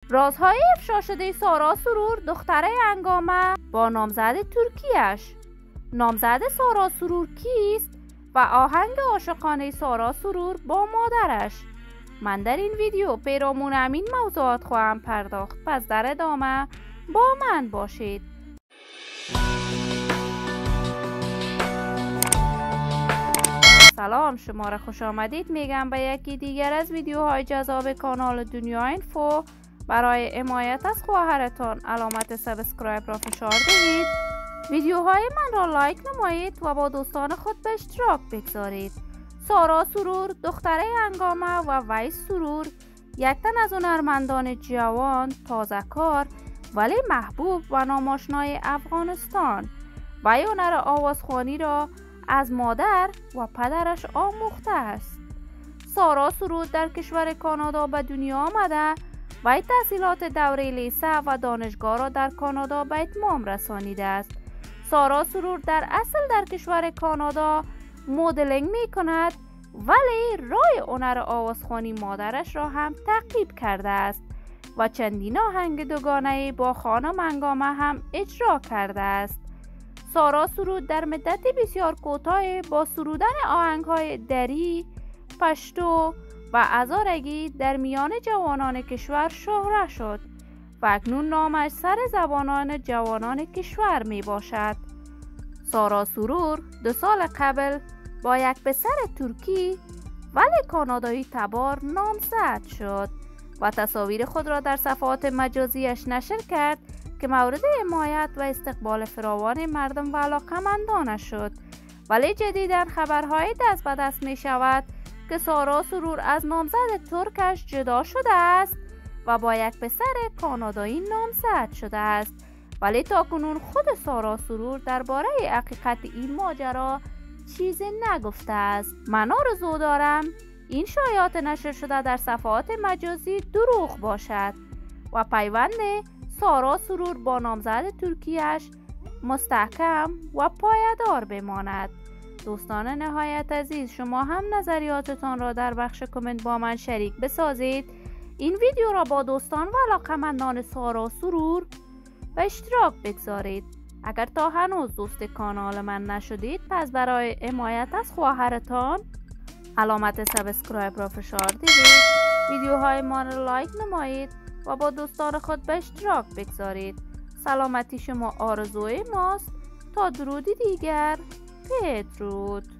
رازهای افشا شده سارا سرور دختر هنگامه با نامزد ترکیش. نامزد سارا سرور کیست و آهنگ عاشقانه سارا سرور با مادرش؟ من در این ویدیو پیرامون همین موضوعات خواهم پرداخت، پس در ادامه با من باشید. سلام، شما را خوش آمدید میگم به یکی دیگر از ویدیوهای جذاب کانال دنیا اینفو. برای حمایت از خواهرتان علامت سابسکرایب را فشار دهید، ویدیوهای من را لایک نمایید و با دوستان خود به اشتراک بگذارید. سارا سرور دختر هنگامه و ویس سرور یک تن از هنرمندان جوان، تازه کار ولی محبوب و ناماشنای افغانستان و هنر آوازخوانی را از مادر و پدرش آموخته است. سارا سرور در کشور کانادا به دنیا آمده و تحصیلات دوره لیسه و دانشگاه را در کانادا به اتمام رسانیده است. سارا سرور در اصل در کشور کانادا مدلینگ می کند ولی راه هنر آوازخوانی مادرش را هم تعقیب کرده است و چندین آهنگ دوگانه با خانم هنگامه هم اجرا کرده است. سارا سرور در مدت بسیار کوتاه با سرودن آهنگ‌های دری، پشتو و هزارگی در میان جوانان کشور شهره شد و اکنون نامش سر زبانان جوانان کشور می باشد. سارا سرور 2 سال قبل با یک پسر ترکی ولی کانادایی تبار نامزد شد و تصاویر خود را در صفحات مجازیش نشر کرد که مورد حمایت و استقبال فراوان مردم و علاقه‌مندانش شد. ولی جدیداً خبرهای دست به دست می شود که سارا سرور از نامزد ترکش جدا شده است و با یک پسر کانادایی نامزد شده است، ولی تاکنون خود سارا سرور درباره حقیقت این ماجرا چیزی نگفته است. من آرزو دارم این شایعات نشر شده در صفحات مجازی دروغ باشد و پیوند سارا سرور با نامزد ترکیش مستحکم و پایدار بماند. دوستان نهایت عزیز، شما هم نظریاتتان را در بخش کامنت با من شریک بسازید. این ویدیو را با دوستان و علاقه‌مندان سارا سرور به اشتراک بگذارید. اگر تا هنوز دوست کانال من نشدید، پس برای حمایت از خواهرتان علامت سابسکرایب را فشار دهید، ویدیوهای ما را لایک نمایید و با دوستان خود به اشتراک بگذارید. سلامتی شما آرزوی ماست. تا درودی دیگر، بدرود.